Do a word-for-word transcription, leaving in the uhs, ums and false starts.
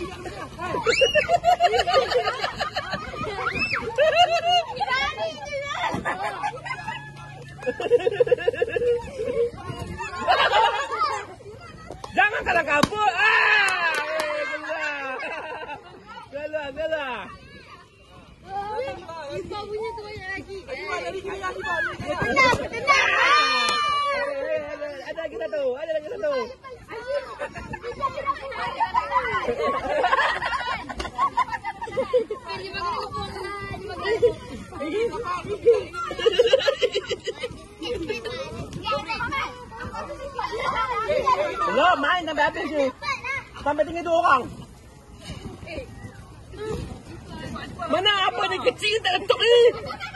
Jangan kena kabur. Ah, gila, gila, gila. Kau punya tu banyak lagi. Tenang, tenang. Ada lagi satu, ada lagi satu. Belum main sampai habis ni. Sampai tinggal dua orang. Mana apa ni kecil tak letup ni?